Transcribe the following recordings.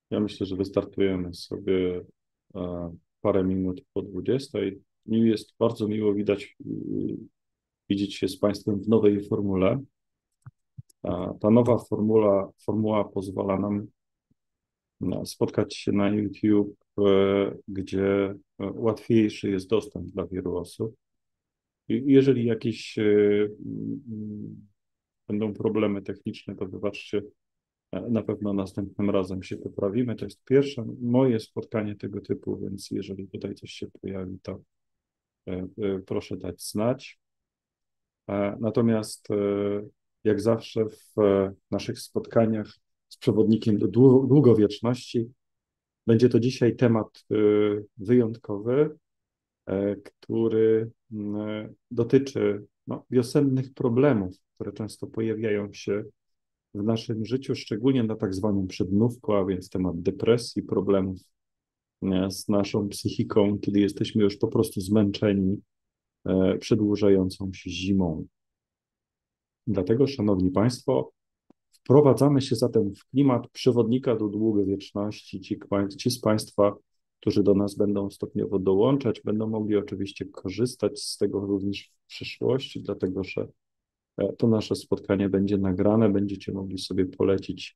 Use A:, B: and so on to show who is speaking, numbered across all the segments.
A: Ja myślę, że wystartujemy sobie parę minut po 20. Jest bardzo miło widzieć się z Państwem w nowej formule. Ta nowa formuła pozwala nam spotkać się na YouTube, gdzie łatwiejszy jest dostęp dla wielu osób. I jeżeli jakieś będą problemy techniczne, to wybaczcie, na pewno następnym razem się poprawimy. To jest pierwsze moje spotkanie tego typu, więc jeżeli tutaj coś się pojawi, to proszę dać znać. Natomiast jak zawsze w naszych spotkaniach z przewodnikiem do długowieczności będzie to dzisiaj temat wyjątkowy, który dotyczy wiosennych problemów, które często pojawiają się w naszym życiu, szczególnie na tak zwanym przedmówku, a więc temat depresji, problemów z naszą psychiką, kiedy jesteśmy już po prostu zmęczeni przedłużającą się zimą. Dlatego, Szanowni Państwo, wprowadzamy się zatem w klimat przewodnika do długowieczności. Ci z Państwa, którzy do nas będą stopniowo dołączać, będą mogli oczywiście korzystać z tego również w przyszłości, dlatego że to nasze spotkanie będzie nagrane, będziecie mogli sobie polecić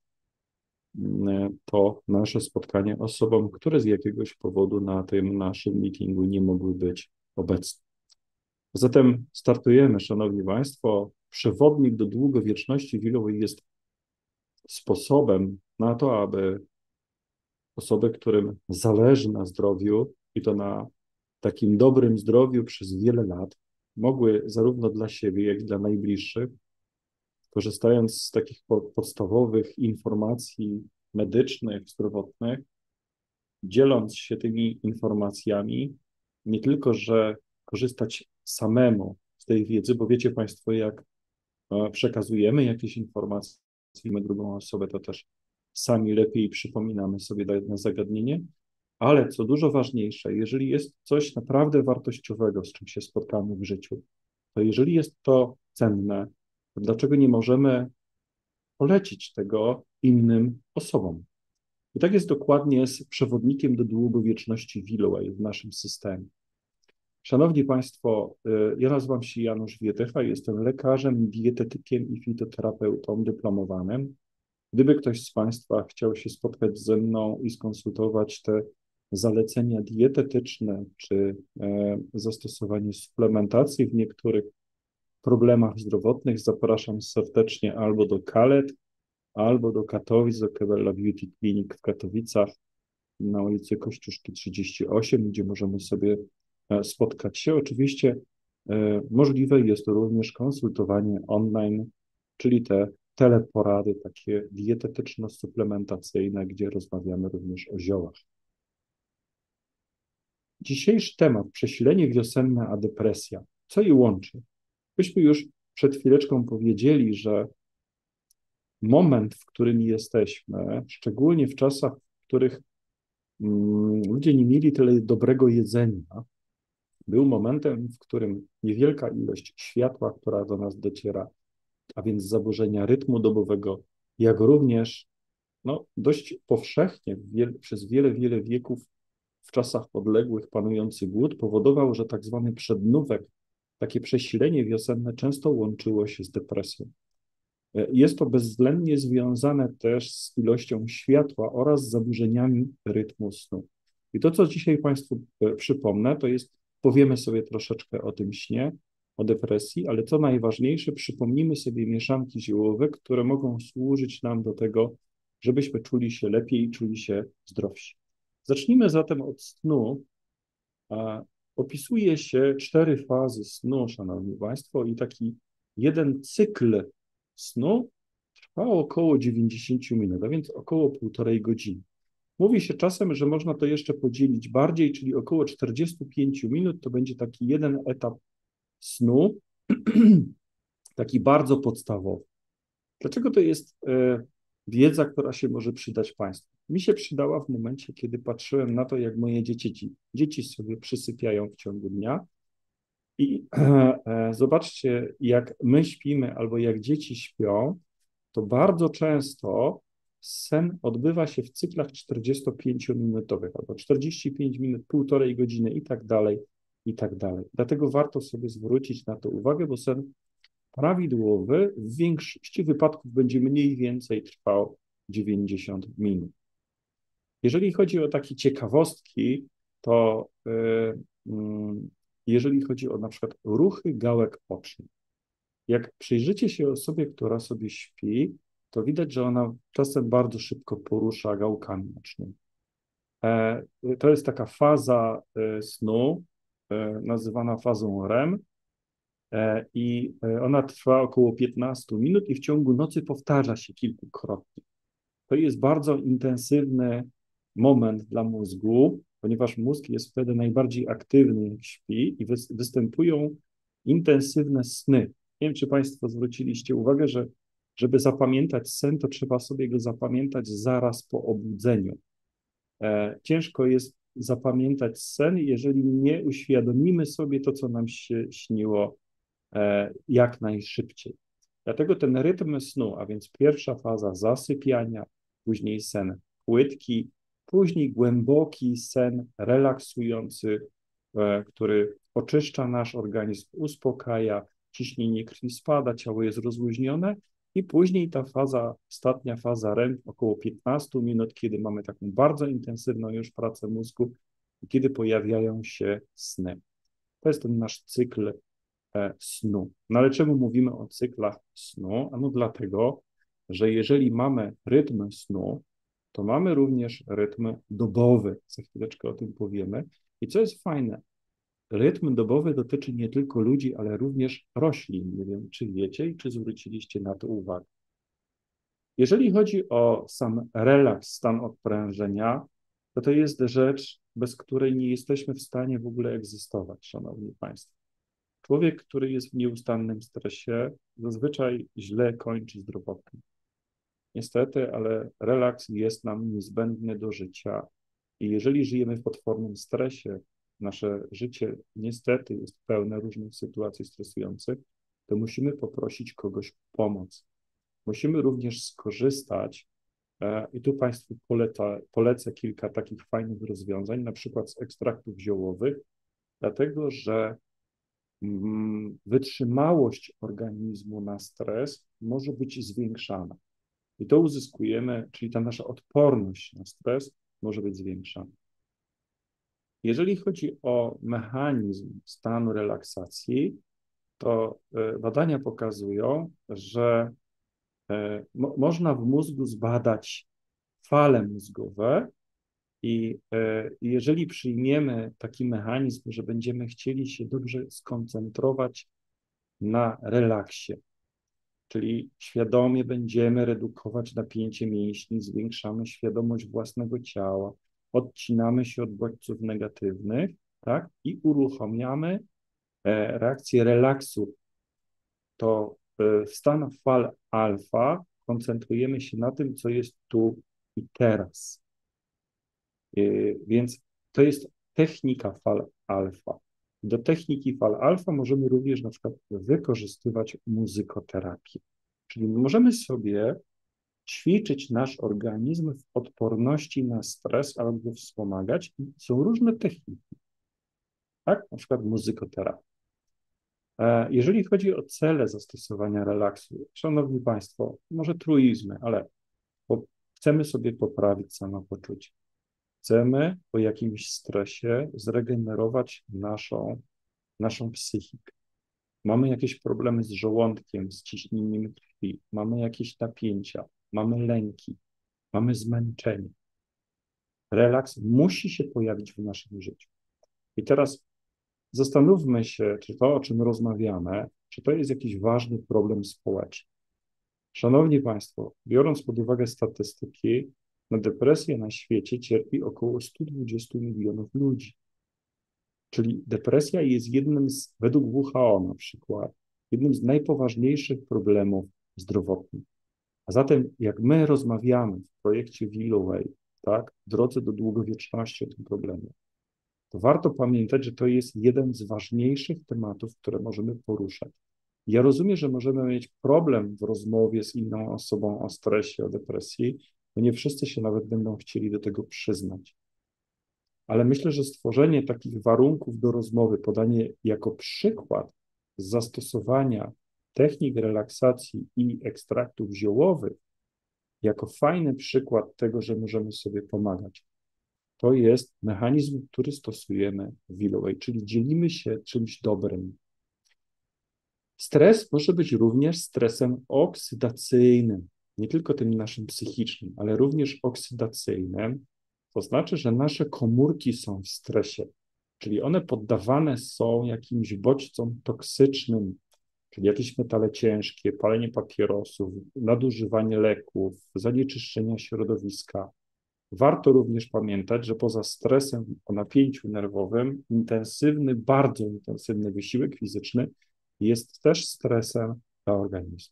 A: to nasze spotkanie osobom, które z jakiegoś powodu na tym naszym meetingu nie mogły być obecne. Zatem startujemy, Szanowni Państwo. Przewodnik do długowieczności wilowej jest sposobem na to, aby osoby, którym zależy na zdrowiu i to na takim dobrym zdrowiu przez wiele lat, mogły zarówno dla siebie, jak i dla najbliższych, korzystając z takich podstawowych informacji medycznych, zdrowotnych, dzieląc się tymi informacjami, nie tylko, że korzystać samemu z tej wiedzy, bo wiecie Państwo, jak przekazujemy jakieś informacje na drugą osobę, to też sami lepiej przypominamy sobie jedno zagadnienie, ale co dużo ważniejsze, jeżeli jest coś naprawdę wartościowego, z czym się spotkamy w życiu, to jeżeli jest to cenne, to dlaczego nie możemy polecić tego innym osobom? I tak jest dokładnie z przewodnikiem do długowieczności Willowej w naszym systemie. Szanowni Państwo, ja nazywam się Janusz Wietycha, jestem lekarzem, dietetykiem i fitoterapeutą dyplomowanym. Gdyby ktoś z Państwa chciał się spotkać ze mną i skonsultować te zalecenia dietetyczne czy zastosowanie suplementacji w niektórych problemach zdrowotnych, zapraszam serdecznie albo do Kalet, albo do Katowic, do Kewella Beauty Clinic w Katowicach na ulicy Kościuszki 38, gdzie możemy sobie spotkać się. Oczywiście możliwe jest również konsultowanie online, czyli te teleporady takie dietetyczno-suplementacyjne, gdzie rozmawiamy również o ziołach. Dzisiejszy temat, przesilenie wiosenne a depresja. Co je łączy? Myśmy już przed chwileczką powiedzieli, że moment, w którym jesteśmy, szczególnie w czasach, w których ludzie nie mieli tyle dobrego jedzenia, był momentem, w którym niewielka ilość światła, która do nas dociera, a więc zaburzenia rytmu dobowego, jak również dość powszechnie przez wiele wieków w czasach podległych panujący głód powodował, że tak zwany przednówek, takie przesilenie wiosenne często łączyło się z depresją. Jest to bezwzględnie związane też z ilością światła oraz zaburzeniami rytmu snu. I to, co dzisiaj Państwu przypomnę, to jest, powiemy sobie troszeczkę o tym śnie, o depresji, ale co najważniejsze, przypomnimy sobie mieszanki ziołowe, które mogą służyć nam do tego, żebyśmy czuli się lepiej i czuli się zdrowsi. Zacznijmy zatem od snu. Opisuje się 4 fazy snu, Szanowni Państwo, i taki jeden cykl snu trwa około 90 minut, a więc około 1,5 godziny. Mówi się czasem, że można to jeszcze podzielić bardziej, czyli około 45 minut to będzie taki jeden etap snu, taki bardzo podstawowy. Dlaczego to jest wiedza, która się może przydać Państwu? Mi się przydała w momencie, kiedy patrzyłem na to, jak moje dzieci sobie przysypiają w ciągu dnia i zobaczcie, jak my śpimy albo jak dzieci śpią, to bardzo często sen odbywa się w cyklach 45-minutowych, albo 45 minut, półtorej godziny i tak dalej, i tak dalej. Dlatego warto sobie zwrócić na to uwagę, bo sen prawidłowy w większości wypadków będzie mniej więcej trwał 90 minut. Jeżeli chodzi o takie ciekawostki, to jeżeli chodzi o na przykład ruchy gałek ocznych, jak przyjrzycie się osobie, która sobie śpi, to widać, że ona czasem bardzo szybko porusza gałkami ocznymi. To jest taka faza snu, nazywana fazą REM, i ona trwa około 15 minut i w ciągu nocy powtarza się kilkukrotnie. To jest bardzo intensywny moment dla mózgu, ponieważ mózg jest wtedy najbardziej aktywny, jak śpi, i występują intensywne sny. Nie wiem, czy Państwo zwróciliście uwagę, że żeby zapamiętać sen, to trzeba sobie go zapamiętać zaraz po obudzeniu. Ciężko jest zapamiętać sen, jeżeli nie uświadomimy sobie to, co nam się śniło jak najszybciej. Dlatego ten rytm snu, a więc pierwsza faza zasypiania, później sen płytki, później głęboki sen relaksujący, który oczyszcza nasz organizm, uspokaja, ciśnienie krwi spada, ciało jest rozluźnione i później ta faza, ostatnia faza REM, około 15 minut, kiedy mamy taką bardzo intensywną już pracę mózgu i kiedy pojawiają się sny. To jest ten nasz cykl snu. No ale czemu mówimy o cyklach snu? Ano dlatego, że jeżeli mamy rytm snu, to mamy również rytm dobowy. Za chwileczkę o tym powiemy. I co jest fajne, rytm dobowy dotyczy nie tylko ludzi, ale również roślin. Nie wiem, czy wiecie i czy zwróciliście na to uwagę. Jeżeli chodzi o sam relaks, stan odprężenia, to jest rzecz, bez której nie jesteśmy w stanie w ogóle egzystować, szanowni państwo. Człowiek, który jest w nieustannym stresie, zazwyczaj źle kończy zdrowotnie. Niestety, ale relaks jest nam niezbędny do życia i jeżeli żyjemy w potwornym stresie, nasze życie niestety jest pełne różnych sytuacji stresujących, to musimy poprosić kogoś o pomoc. Musimy również skorzystać, i tu Państwu polecę kilka takich fajnych rozwiązań, na przykład z ekstraktów ziołowych, dlatego że wytrzymałość organizmu na stres może być zwiększana. I to uzyskujemy, czyli ta nasza odporność na stres może być zwiększana. Jeżeli chodzi o mechanizm stanu relaksacji, to badania pokazują, że można w mózgu zbadać fale mózgowe i jeżeli przyjmiemy taki mechanizm, że będziemy chcieli się dobrze skoncentrować na relaksie, czyli świadomie będziemy redukować napięcie mięśni, zwiększamy świadomość własnego ciała, odcinamy się od bodźców negatywnych, tak, i uruchamiamy reakcję relaksu, to w stanach fal alfa koncentrujemy się na tym, co jest tu i teraz. Więc to jest technika fal alfa. Do techniki fal alfa możemy również na przykład wykorzystywać muzykoterapię. Czyli możemy sobie ćwiczyć nasz organizm w odporności na stres albo go wspomagać. Są różne techniki, tak? Na przykład muzykoterapia. Jeżeli chodzi o cele zastosowania relaksu, szanowni państwo, może truizmy, ale chcemy sobie poprawić samopoczucie. Chcemy po jakimś stresie zregenerować naszą psychikę. Mamy jakieś problemy z żołądkiem, z ciśnieniem krwi, mamy jakieś napięcia, mamy lęki, mamy zmęczenie. Relaks musi się pojawić w naszym życiu. I teraz zastanówmy się, czy to, o czym rozmawiamy, czy to jest jakiś ważny problem społeczny. Szanowni Państwo, biorąc pod uwagę statystyki, na depresję na świecie cierpi około 120 milionów ludzi. Czyli depresja jest według WHO na przykład, jednym z najpoważniejszych problemów zdrowotnych. A zatem jak my rozmawiamy w projekcie Willoway, tak, w drodze do długowieczności o tym problemie, to warto pamiętać, że to jest jeden z ważniejszych tematów, które możemy poruszać. Ja rozumiem, że możemy mieć problem w rozmowie z inną osobą o stresie, o depresji, No nie wszyscy się nawet będą chcieli do tego przyznać. Ale myślę, że stworzenie takich warunków do rozmowy, podanie jako przykład zastosowania technik relaksacji i ekstraktów ziołowych, jako fajny przykład tego, że możemy sobie pomagać. To jest mechanizm, który stosujemy w Willoway, czyli dzielimy się czymś dobrym. Stres może być również stresem oksydacyjnym, nie tylko tym naszym psychicznym, ale również oksydacyjnym. To znaczy, że nasze komórki są w stresie, czyli one poddawane są jakimś bodźcom toksycznym, czyli jakieś metale ciężkie, palenie papierosów, nadużywanie leków, zanieczyszczenia środowiska. Warto również pamiętać, że poza stresem o napięciu nerwowym, intensywny, bardzo intensywny wysiłek fizyczny jest też stresem dla organizmu.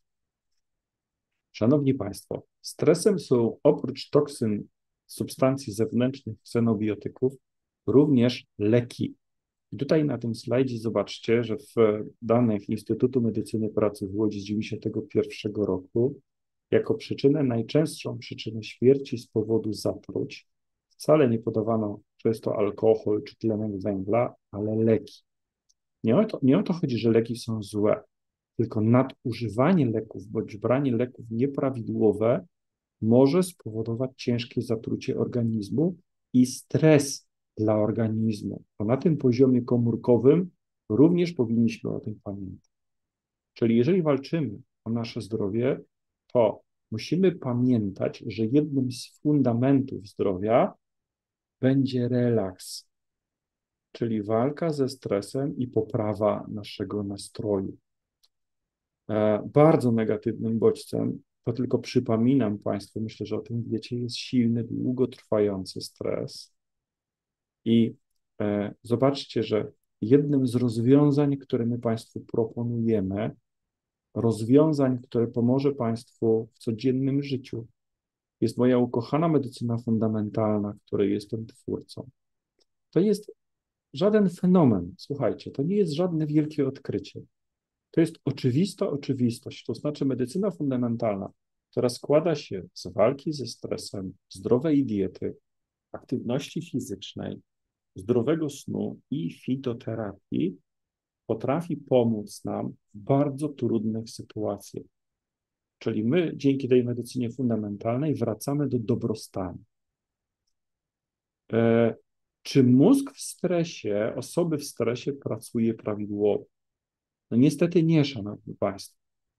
A: Szanowni Państwo, stresem są oprócz toksyn, substancji zewnętrznych, xenobiotyków, również leki. I tutaj na tym slajdzie zobaczcie, że w danych Instytutu Medycyny Pracy w Łodzi z 1991 roku jako najczęstszą przyczynę śmierci z powodu zatruć wcale nie podawano często alkohol czy tlenek węgla, ale leki. Nie o to chodzi, że leki są złe, tylko nadużywanie leków bądź branie leków nieprawidłowe może spowodować ciężkie zatrucie organizmu i stres dla organizmu. To na tym poziomie komórkowym również powinniśmy o tym pamiętać. Czyli jeżeli walczymy o nasze zdrowie, to musimy pamiętać, że jednym z fundamentów zdrowia będzie relaks, czyli walka ze stresem i poprawa naszego nastroju. Bardzo negatywnym bodźcem, to tylko przypominam Państwu, myślę, że o tym wiecie, jest silny, długotrwający stres. I zobaczcie, że jednym z rozwiązań, które my Państwu proponujemy, rozwiązań, które pomoże Państwu w codziennym życiu, jest moja ukochana medycyna fundamentalna, której jestem twórcą. To jest żaden fenomen, słuchajcie, to nie jest żadne wielkie odkrycie. To jest oczywista oczywistość, to znaczy medycyna fundamentalna, która składa się z walki ze stresem, zdrowej diety, aktywności fizycznej, zdrowego snu i fitoterapii, potrafi pomóc nam w bardzo trudnych sytuacjach. Czyli my dzięki tej medycynie fundamentalnej wracamy do dobrostanu. Czy mózg w stresie, osoby w stresie pracuje prawidłowo? No niestety nie, szanowni Państwo.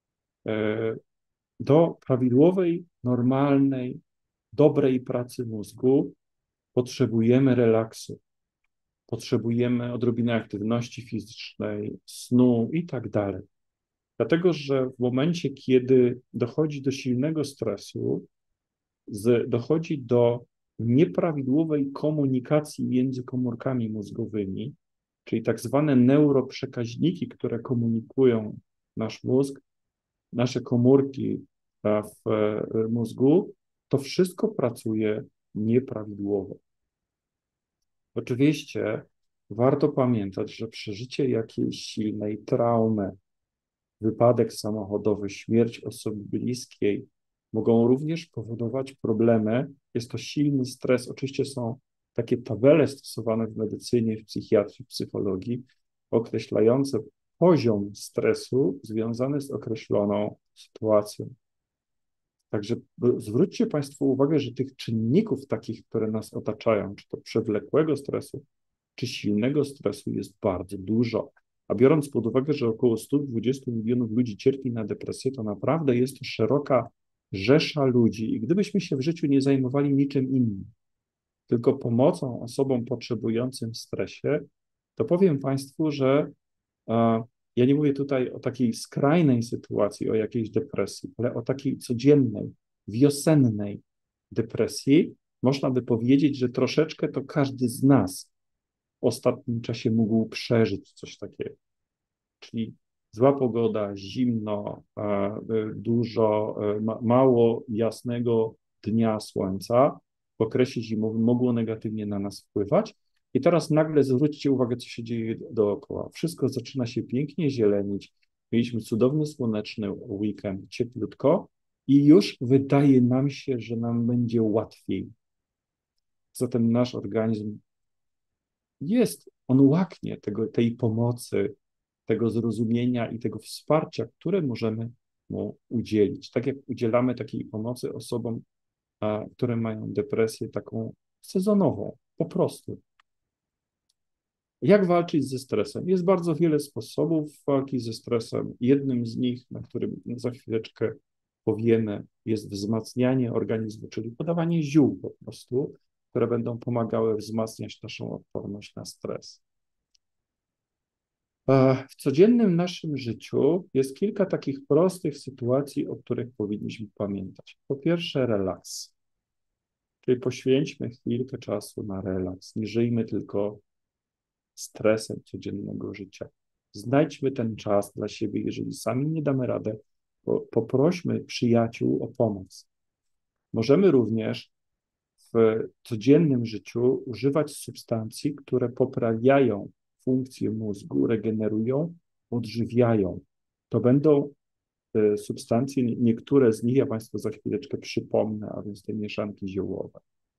A: Do prawidłowej, normalnej, dobrej pracy mózgu potrzebujemy relaksu, potrzebujemy odrobiny aktywności fizycznej, snu i tak dalej. Dlatego, że w momencie, kiedy dochodzi do silnego stresu, dochodzi do nieprawidłowej komunikacji między komórkami mózgowymi, czyli tak zwane neuroprzekaźniki, które komunikują nasz mózg, nasze komórki w mózgu, to wszystko pracuje nieprawidłowo. Oczywiście warto pamiętać, że przeżycie jakiejś silnej traumy, wypadek samochodowy, śmierć osoby bliskiej mogą również powodować problemy. Jest to silny stres. Oczywiście są takie tabele stosowane w medycynie, w psychiatrii, w psychologii, określające poziom stresu związany z określoną sytuacją. Także zwróćcie Państwo uwagę, że tych czynników takich, które nas otaczają, czy to przewlekłego stresu, czy silnego stresu jest bardzo dużo. A biorąc pod uwagę, że około 120 milionów ludzi cierpi na depresję, to naprawdę jest to szeroka rzesza ludzi. I gdybyśmy się w życiu nie zajmowali niczym innym, tylko pomocą osobom potrzebującym w stresie, to powiem Państwu, że ja nie mówię tutaj o takiej skrajnej sytuacji, o jakiejś depresji, ale o takiej codziennej, wiosennej depresji. Można by powiedzieć, że troszeczkę to każdy z nas w ostatnim czasie mógł przeżyć coś takiego. Czyli zła pogoda, zimno, dużo, mało jasnego dnia słońca w okresie zimowym mogło negatywnie na nas wpływać. I teraz nagle zwróćcie uwagę, co się dzieje dookoła. Wszystko zaczyna się pięknie zielenić. Mieliśmy cudowny, słoneczny weekend, cieplutko, i już wydaje nam się, że nam będzie łatwiej. Zatem nasz organizm on łaknie tej pomocy, tego zrozumienia i tego wsparcia, które możemy mu udzielić. Tak jak udzielamy takiej pomocy osobom, które mają depresję taką sezonową, po prostu. Jak walczyć ze stresem? Jest bardzo wiele sposobów walki ze stresem. Jednym z nich, na którym za chwileczkę powiemy, jest wzmacnianie organizmu, czyli podawanie ziół po prostu, które będą pomagały wzmacniać naszą odporność na stres. W codziennym naszym życiu jest kilka takich prostych sytuacji, o których powinniśmy pamiętać. Po pierwsze, relaks. Czyli poświęćmy chwilkę czasu na relaks. Nie żyjmy tylko stresem codziennego życia. Znajdźmy ten czas dla siebie. Jeżeli sami nie damy radę, poprośmy przyjaciół o pomoc. Możemy również w codziennym życiu używać substancji, które poprawiają funkcję mózgu, regenerują, odżywiają. To będą substancje, niektóre z nich ja Państwu za chwileczkę przypomnę, a więc te mieszanki ziołowe.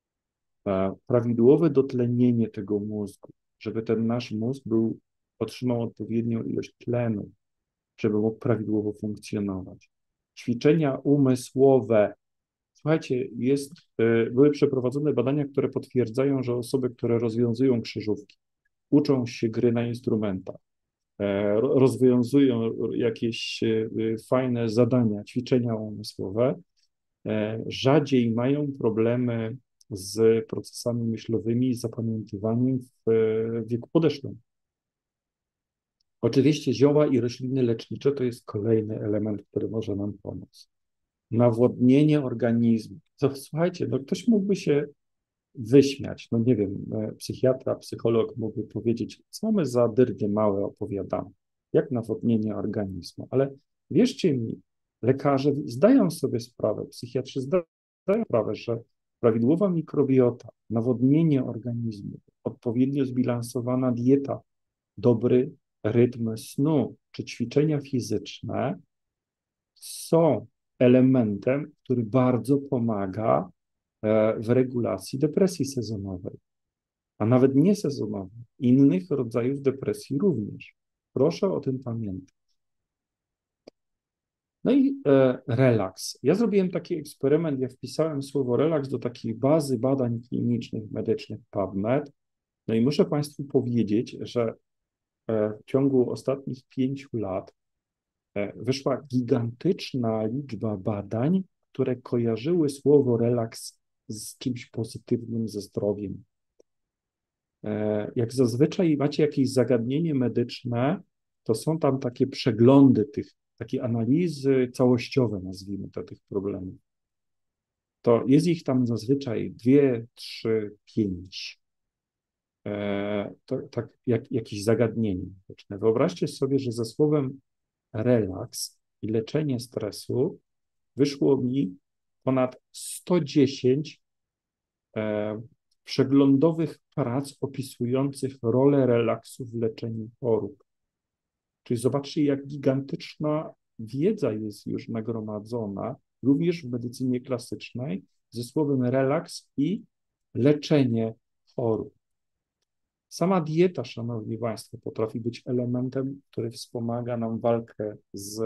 A: Prawidłowe dotlenienie tego mózgu, żeby ten nasz mózg otrzymał odpowiednią ilość tlenu, żeby mógł prawidłowo funkcjonować. Ćwiczenia umysłowe. Słuchajcie, były przeprowadzone badania, które potwierdzają, że osoby, które rozwiązują krzyżówki, uczą się gry na instrumentach, rozwiązują jakieś fajne zadania, ćwiczenia umysłowe, rzadziej mają problemy z procesami myślowymi, zapamiętywaniem w wieku podeszłym. Oczywiście zioła i rośliny lecznicze to jest kolejny element, który może nam pomóc. Nawodnienie organizmu. Słuchajcie, ktoś mógłby się wyśmiać, nie wiem, psychiatra, psycholog mógłby powiedzieć, co my za dyrdy małe opowiadamy, jak nawodnienie organizmu, ale wierzcie mi, lekarze zdają sobie sprawę, psychiatrzy zdają sprawę, że prawidłowa mikrobiota, nawodnienie organizmu, odpowiednio zbilansowana dieta, dobry rytm snu czy ćwiczenia fizyczne są elementem, który bardzo pomaga w regulacji depresji sezonowej, a nawet niesezonowej, innych rodzajów depresji również. Proszę o tym pamiętać. No i relaks. Ja zrobiłem taki eksperyment, ja wpisałem słowo relaks do takiej bazy badań klinicznych, medycznych PubMed. No i muszę Państwu powiedzieć, że w ciągu ostatnich 5 lat wyszła gigantyczna liczba badań, które kojarzyły słowo relaks z czymś pozytywnym, ze zdrowiem. Jak zazwyczaj macie jakieś zagadnienie medyczne, to są tam takie przeglądy takie analizy całościowe, nazwijmy to, tych problemów. To jest ich tam zazwyczaj 2, 3, 5. To tak jakieś zagadnienie medyczne. Wyobraźcie sobie, że ze słowem relaks i leczenie stresu wyszło mi ponad 110 przeglądowych prac opisujących rolę relaksu w leczeniu chorób. Czyli zobaczcie, jak gigantyczna wiedza jest już nagromadzona, również w medycynie klasycznej, ze słowem relaks i leczenie chorób. Sama dieta, Szanowni Państwo, potrafi być elementem, który wspomaga nam walkę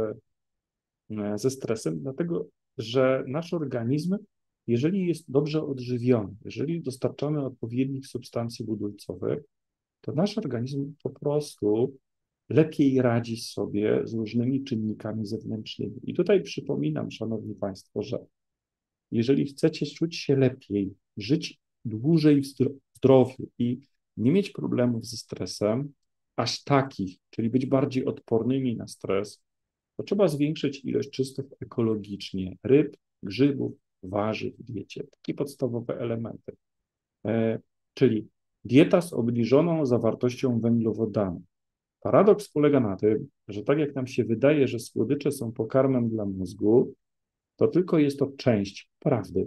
A: ze stresem, dlatego że nasz organizm, jeżeli jest dobrze odżywiony, jeżeli dostarczamy odpowiednich substancji budulcowych, to nasz organizm po prostu lepiej radzi sobie z różnymi czynnikami zewnętrznymi. I tutaj przypominam, Szanowni Państwo, że jeżeli chcecie czuć się lepiej, żyć dłużej w zdrowiu i nie mieć problemów ze stresem, aż takich, czyli być bardziej odpornymi na stres, to trzeba zwiększyć ilość czystych ekologicznie ryb, grzybów, warzyw w diecie. Takie podstawowe elementy. Czyli dieta z obniżoną zawartością węglowodanu. Paradoks polega na tym, że tak jak nam się wydaje, że słodycze są pokarmem dla mózgu, to tylko jest to część prawdy.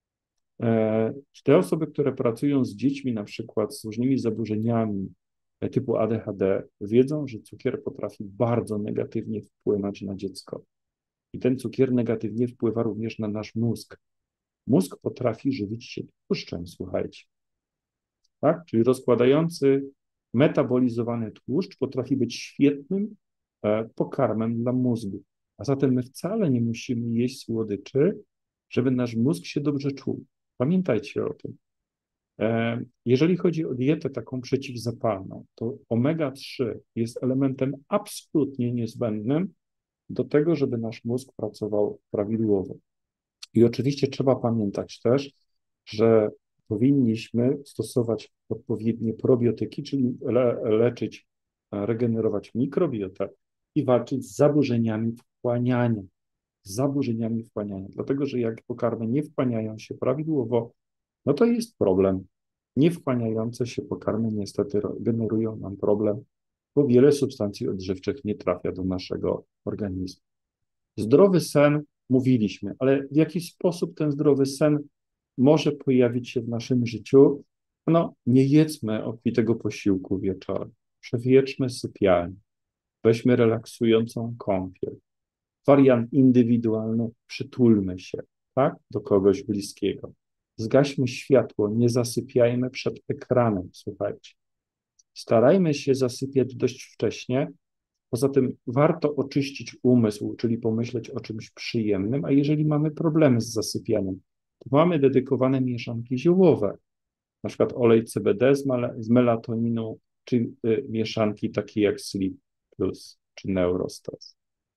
A: Te osoby, które pracują z dziećmi, na przykład z różnymi zaburzeniami typu ADHD, wiedzą, że cukier potrafi bardzo negatywnie wpłynąć na dziecko. I ten cukier negatywnie wpływa również na nasz mózg. Mózg potrafi żywić się tłuszczem, słuchajcie. Tak? Czyli rozkładający, metabolizowany tłuszcz potrafi być świetnym pokarmem dla mózgu. A zatem my wcale nie musimy jeść słodyczy, żeby nasz mózg się dobrze czuł. Pamiętajcie o tym. Jeżeli chodzi o dietę taką przeciwzapalną, to omega-3 jest elementem absolutnie niezbędnym do tego, żeby nasz mózg pracował prawidłowo. I oczywiście trzeba pamiętać też, że powinniśmy stosować odpowiednie probiotyki, czyli leczyć, regenerować mikrobiotę i walczyć z zaburzeniami wchłaniania. Dlatego, że jak pokarmy nie wchłaniają się prawidłowo, no to jest problem. Niewchłaniające się pokarmy niestety generują nam problem, bo wiele substancji odżywczych nie trafia do naszego organizmu. Zdrowy sen mówiliśmy, ale w jaki sposób ten zdrowy sen może pojawić się w naszym życiu? No, nie jedzmy obfitego posiłku wieczorem. Przewietrzmy sypialnię. Weźmy relaksującą kąpiel. Wariant indywidualny, przytulmy się, tak, do kogoś bliskiego. Zgaśmy światło, nie zasypiajmy przed ekranem, słuchajcie. Starajmy się zasypiać dość wcześnie. Poza tym warto oczyścić umysł, czyli pomyśleć o czymś przyjemnym, a jeżeli mamy problemy z zasypianiem, to mamy dedykowane mieszanki ziołowe, na przykład olej CBD z melatoniną, czy mieszanki takie jak Sleep Plus, czy Neurostas.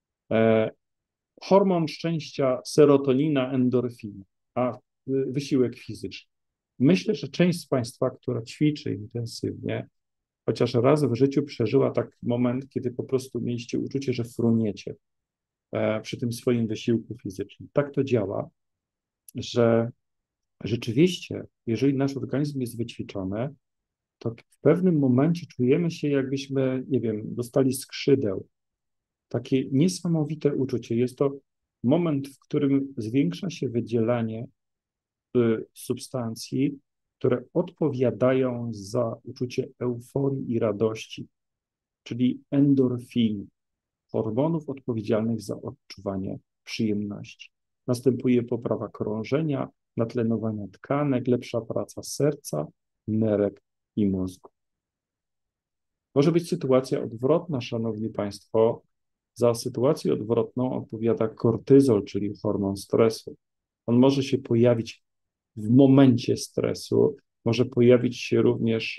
A: Hormon szczęścia, serotonina, endorfina, a wysiłek fizyczny. Myślę, że część z Państwa, która ćwiczy intensywnie, chociaż raz w życiu przeżyła taki moment, kiedy po prostu mieliście uczucie, że fruniecie przy tym swoim wysiłku fizycznym. Tak to działa, że rzeczywiście, jeżeli nasz organizm jest wyćwiczony, to w pewnym momencie czujemy się, jakbyśmy, nie wiem, dostali skrzydeł. Takie niesamowite uczucie. Jest to moment, w którym zwiększa się wydzielanie substancji, które odpowiadają za uczucie euforii i radości, czyli endorfin, hormonów odpowiedzialnych za odczuwanie przyjemności. Następuje poprawa krążenia, natlenowania tkanek, lepsza praca serca, nerek i mózgu. Może być sytuacja odwrotna, szanowni Państwo. Za sytuację odwrotną odpowiada kortyzol, czyli hormon stresu. On może się pojawić w momencie stresu, może pojawić się również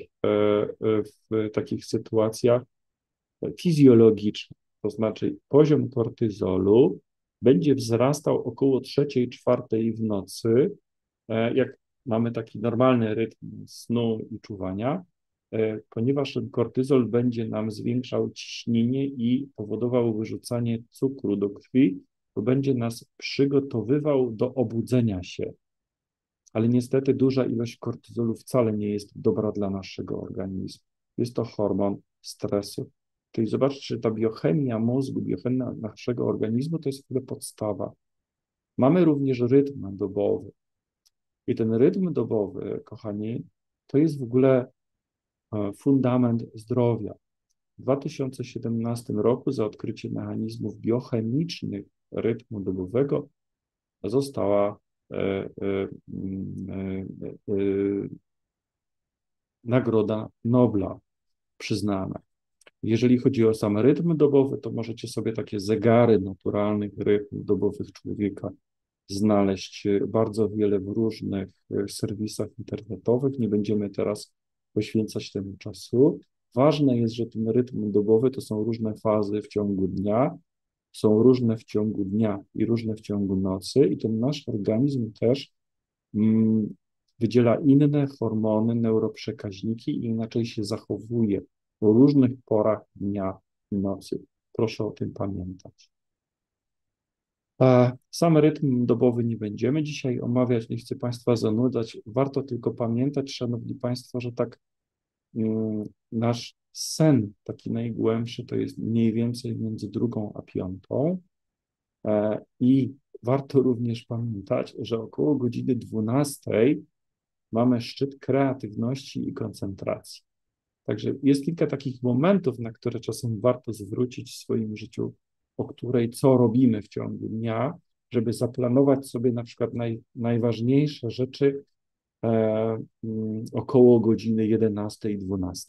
A: w takich sytuacjach fizjologicznych, to znaczy poziom kortyzolu będzie wzrastał około 3-4 w nocy, jak mamy taki normalny rytm snu i czuwania, ponieważ ten kortyzol będzie nam zwiększał ciśnienie i powodował wyrzucanie cukru do krwi, to będzie nas przygotowywał do obudzenia się. Ale niestety duża ilość kortyzolu wcale nie jest dobra dla naszego organizmu. Jest to hormon stresu. Czyli zobaczcie, że ta biochemia mózgu, biochemia naszego organizmu to jest w ogóle podstawa. Mamy również rytm dobowy. I ten rytm dobowy, kochani, to jest w ogóle fundament zdrowia. W 2017 roku za odkrycie mechanizmów biochemicznych rytmu dobowego została Nagroda Nobla przyznana. Jeżeli chodzi o sam rytm dobowy, to możecie sobie takie zegary naturalnych rytmów dobowych człowieka znaleźć bardzo wiele w różnych serwisach internetowych. Nie będziemy teraz poświęcać temu czasu. Ważne jest, że ten rytm dobowy to są różne fazy w ciągu dnia, są różne w ciągu dnia i różne w ciągu nocy i ten nasz organizm też wydziela inne hormony, neuroprzekaźniki i inaczej się zachowuje w różnych porach dnia i nocy. Proszę o tym pamiętać. Sam rytm dobowy nie będziemy dzisiaj omawiać, nie chcę Państwa zanudzać. Warto tylko pamiętać, Szanowni Państwo, że tak nasz sen, taki najgłębszy, to jest mniej więcej między 2 a 5. I warto również pamiętać, że około godziny 12 mamy szczyt kreatywności i koncentracji. Także jest kilka takich momentów, na które czasem warto zwrócić w swoim życiu o której co robimy w ciągu dnia, żeby zaplanować sobie na przykład najważniejsze rzeczy około godziny 11-12.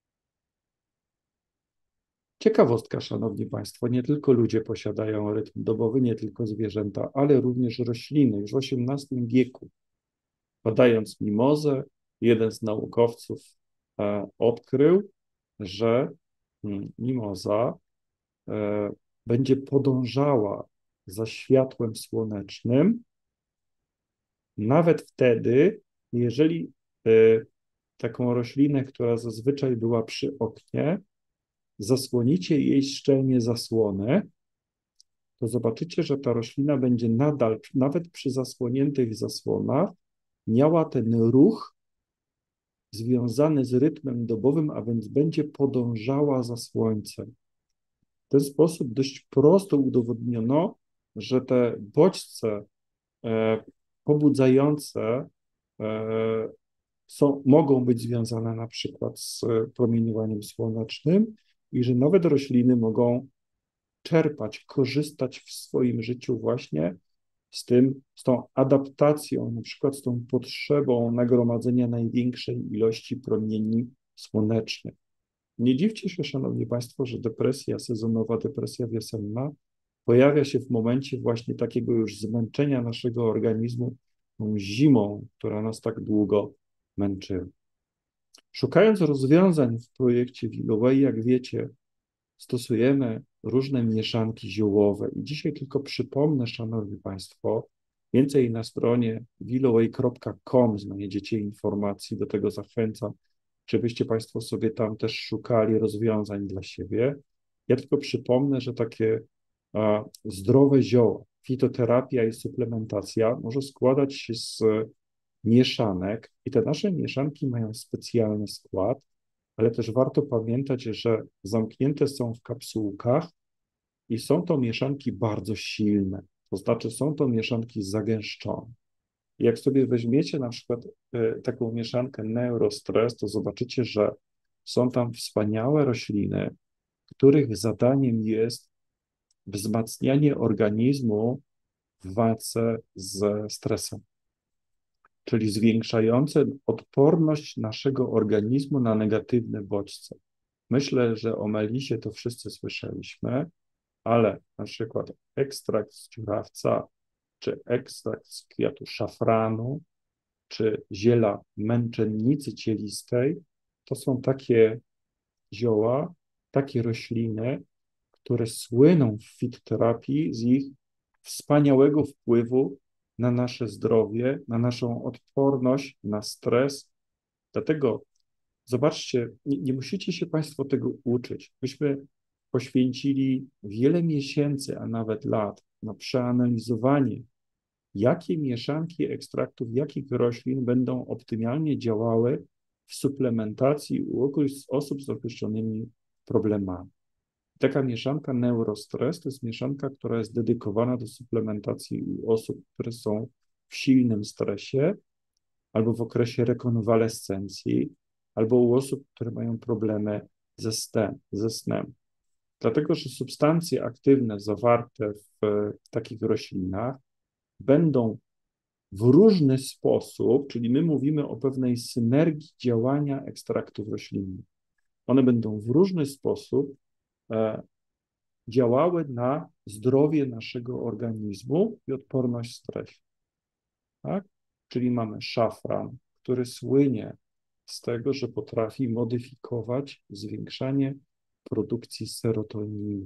A: Ciekawostka, szanowni państwo, nie tylko ludzie posiadają rytm dobowy, nie tylko zwierzęta, ale również rośliny. Już w XVIII wieku, badając mimozę, jeden z naukowców odkrył, że mimoza będzie podążała za światłem słonecznym, nawet wtedy, jeżeli taką roślinę, która zazwyczaj była przy oknie, zasłonicie jej szczelnie zasłonę, to zobaczycie, że ta roślina będzie nadal, nawet przy zasłoniętych zasłonach, miała ten ruch związany z rytmem dobowym, a więc będzie podążała za słońcem. W ten sposób dość prosto udowodniono, że te bodźce pobudzające mogą być związane na przykład z promieniowaniem słonecznym i że nawet rośliny mogą czerpać, korzystać w swoim życiu właśnie z tą adaptacją, na przykład z tą potrzebą nagromadzenia największej ilości promieni słonecznych. Nie dziwcie się, szanowni państwo, że depresja sezonowa, depresja wiosenna pojawia się w momencie właśnie takiego już zmęczenia naszego organizmu tą zimą, która nas tak długo męczyła. Szukając rozwiązań w projekcie Willoway, jak wiecie, stosujemy różne mieszanki ziołowe. I dzisiaj tylko przypomnę, szanowni państwo, więcej na stronie willoway.com znajdziecie informacji, do tego zachęcam, żebyście państwo sobie tam też szukali rozwiązań dla siebie. Ja tylko przypomnę, że takie zdrowe zioła, fitoterapia i suplementacja może składać się z mieszanek i te nasze mieszanki mają specjalny skład, ale też warto pamiętać, że zamknięte są w kapsułkach i są to mieszanki bardzo silne, to znaczy są to mieszanki zagęszczone. Jak sobie weźmiecie na przykład taką mieszankę Neurostres, to zobaczycie, że są tam wspaniałe rośliny, których zadaniem jest wzmacnianie organizmu w walce ze stresem, czyli zwiększające odporność naszego organizmu na negatywne bodźce. Myślę, że o melisie to wszyscy słyszeliśmy, ale na przykład ekstrakt z dziurawca, czy ekstrakt z kwiatu szafranu, czy ziela męczennicy cielistej, to są takie zioła, takie rośliny, które słyną w fitoterapii z ich wspaniałego wpływu na nasze zdrowie, na naszą odporność, na stres. Dlatego zobaczcie, nie musicie się państwo tego uczyć. Myśmy poświęcili wiele miesięcy, a nawet lat na przeanalizowanie, jakie mieszanki ekstraktów, jakich roślin będą optymalnie działały w suplementacji u osób z określonymi problemami. Taka mieszanka Neurostres to jest mieszanka, która jest dedykowana do suplementacji u osób, które są w silnym stresie albo w okresie rekonwalescencji, albo u osób, które mają problemy ze snem. Dlatego, że substancje aktywne zawarte w takich roślinach będą w różny sposób, czyli my mówimy o pewnej synergii działania ekstraktów roślinnych. One będą w różny sposób działały na zdrowie naszego organizmu i odporność stresu. Tak? Czyli mamy szafran, który słynie z tego, że potrafi modyfikować zwiększanie produkcji serotoniny.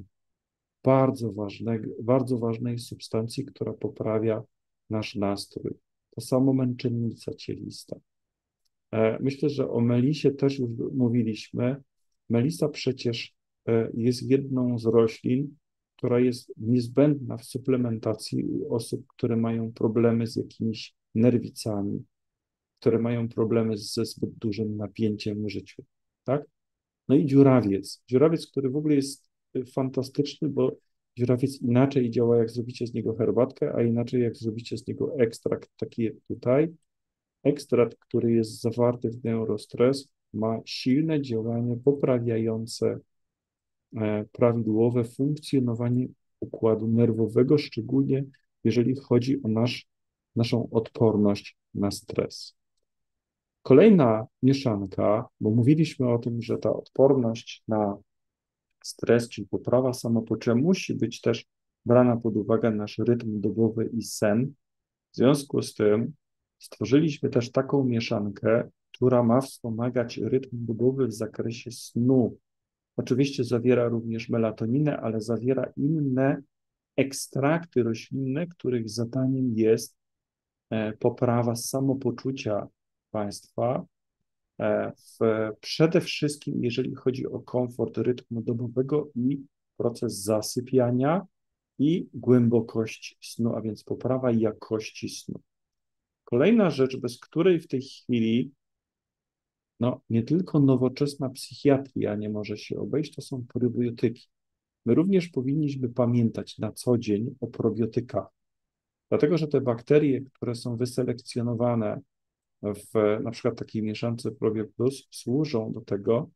A: Bardzo ważnej substancji, która poprawia nasz nastrój. To samo męczennica cielista. Myślę, że o melisie też już mówiliśmy. Melisa przecież jest jedną z roślin, która jest niezbędna w suplementacji u osób, które mają problemy z jakimiś nerwicami, które mają problemy ze zbyt dużym napięciem w życiu, tak? No i dziurawiec. Dziurawiec, który w ogóle jest fantastyczny, bo dziurawiec inaczej działa, jak zrobicie z niego herbatkę, a inaczej, jak zrobicie z niego ekstrakt, taki jak tutaj. Ekstrakt, który jest zawarty w Neurostres, ma silne działanie poprawiające prawidłowe funkcjonowanie układu nerwowego, szczególnie jeżeli chodzi o naszą odporność na stres. Kolejna mieszanka, bo mówiliśmy o tym, że ta odporność na stres, czyli poprawa samopoczucia, musi być też brana pod uwagę nasz rytm dobowy i sen. W związku z tym stworzyliśmy też taką mieszankę, która ma wspomagać rytm dobowy w zakresie snu. Oczywiście zawiera również melatoninę, ale zawiera inne ekstrakty roślinne, których zadaniem jest poprawa samopoczucia państwa, przede wszystkim jeżeli chodzi o komfort rytmu dobowego i proces zasypiania i głębokość snu, a więc poprawa jakości snu. Kolejna rzecz, bez której w tej chwili nie tylko nowoczesna psychiatria nie może się obejść, to są probiotyki. My również powinniśmy pamiętać na co dzień o probiotykach, dlatego że te bakterie, które są wyselekcjonowane w na przykład takiej mieszance ProbioPlus, służą do tego,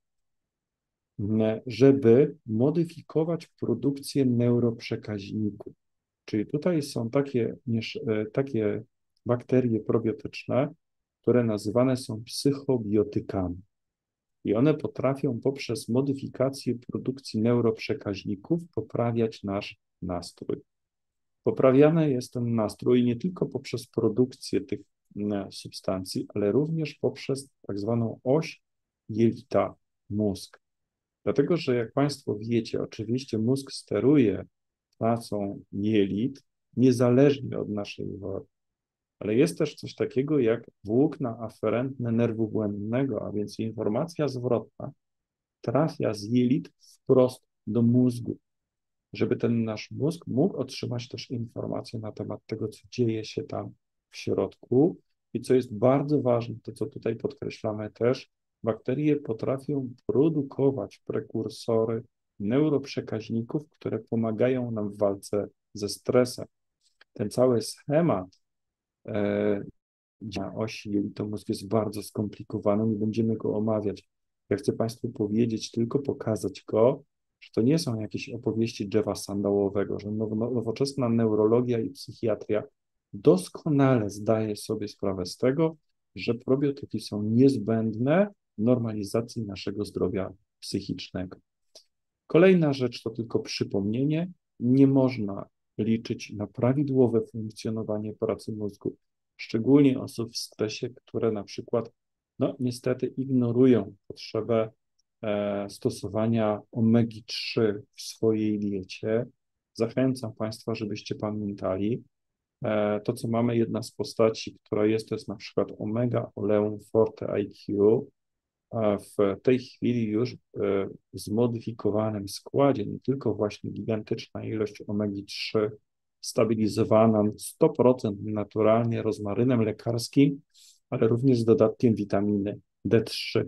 A: żeby modyfikować produkcję neuroprzekaźników. Czyli tutaj są takie bakterie probiotyczne, które nazywane są psychobiotykami. I one potrafią poprzez modyfikację produkcji neuroprzekaźników poprawiać nasz nastrój. Poprawiany jest ten nastrój nie tylko poprzez produkcję tych substancji, ale również poprzez tak zwaną oś jelita-mózg. Dlatego, że jak Państwo wiecie, oczywiście mózg steruje pracą jelit niezależnie od naszej woli. Ale jest też coś takiego jak włókna aferentne nerwu błędnego, a więc informacja zwrotna trafia z jelit wprost do mózgu, żeby ten nasz mózg mógł otrzymać też informacje na temat tego, co dzieje się tam w środku. I co jest bardzo ważne, to co tutaj podkreślamy też, bakterie potrafią produkować prekursory neuroprzekaźników, które pomagają nam w walce ze stresem. Ten cały schemat na osi jelito-mózg jest bardzo skomplikowany, nie będziemy go omawiać. Ja chcę Państwu powiedzieć, tylko pokazać go, że to nie są jakieś opowieści drzewa sandałowego, że nowoczesna neurologia i psychiatria doskonale zdaje sobie sprawę z tego, że probiotyki są niezbędne w normalizacji naszego zdrowia psychicznego. Kolejna rzecz to tylko przypomnienie, nie można liczyć na prawidłowe funkcjonowanie pracy mózgu, szczególnie osób w stresie, które na przykład, niestety ignorują potrzebę stosowania omegi-3 w swojej diecie. Zachęcam Państwa, żebyście pamiętali, to co mamy, jedna z postaci, która jest, to jest na przykład omega oleum forte IQ, a w tej chwili już w zmodyfikowanym składzie, nie tylko właśnie gigantyczna ilość omegi-3 stabilizowana 100% naturalnie rozmarynem lekarskim, ale również z dodatkiem witaminy D3.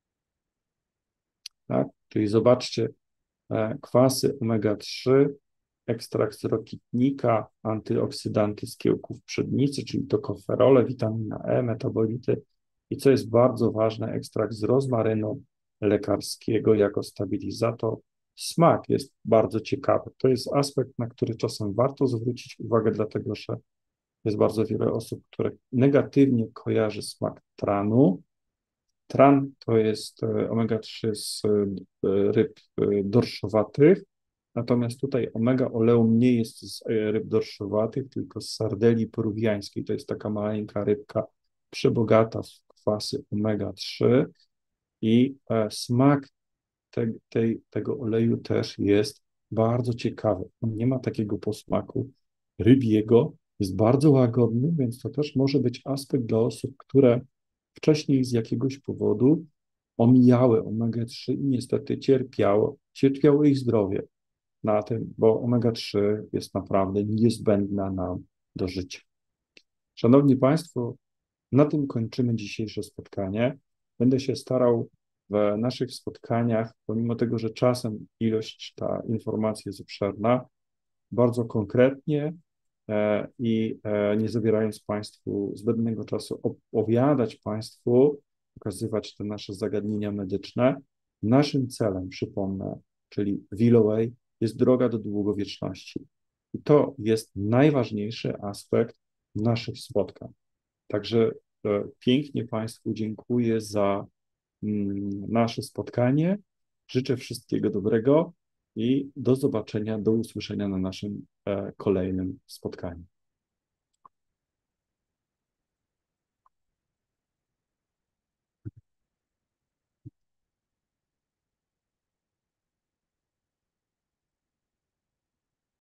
A: Tak? Czyli zobaczcie, kwasy omega-3, ekstrakt z rokitnika, antyoksydanty z kiełków pszenicy, czyli tokoferole, witamina E, metabolity i co jest bardzo ważne, ekstrakt z rozmarynu lekarskiego jako stabilizator. Smak jest bardzo ciekawy. To jest aspekt, na który czasem warto zwrócić uwagę, dlatego że jest bardzo wiele osób, które negatywnie kojarzy smak tranu. Tran to jest omega-3 z ryb dorszowatych, natomiast tutaj omega oleum nie jest z ryb dorszowatych, tylko z sardeli peruwiańskiej. To jest taka maleńka rybka przebogata w kwasy omega-3 i smak tego oleju też jest bardzo ciekawy. On nie ma takiego posmaku rybiego, jest bardzo łagodny, więc to też może być aspekt dla osób, które wcześniej z jakiegoś powodu omijały omega-3 i niestety cierpiało ich zdrowie na tym, bo omega-3 jest naprawdę niezbędna nam do życia. Szanowni Państwo, na tym kończymy dzisiejsze spotkanie. Będę się starał w naszych spotkaniach, pomimo tego, że czasem ta informacja jest obszerna, bardzo konkretnie i nie zabierając Państwu zbędnego czasu, opowiadać Państwu, pokazywać te nasze zagadnienia medyczne. Naszym celem, przypomnę, czyli Willoway, jest droga do długowieczności. I to jest najważniejszy aspekt naszych spotkań. Także pięknie Państwu dziękuję za nasze spotkanie. Życzę wszystkiego dobrego i do zobaczenia, do usłyszenia na naszym kolejnym spotkaniu.